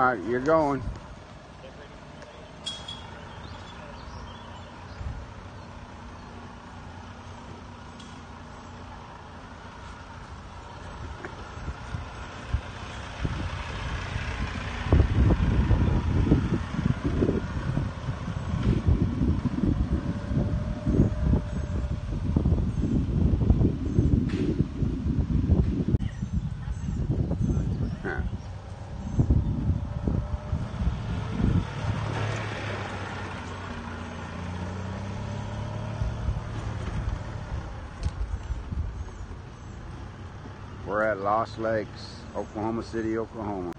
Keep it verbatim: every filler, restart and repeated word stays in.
right, you're going. Huh. We're at Lost Lakes, Oklahoma City, Oklahoma.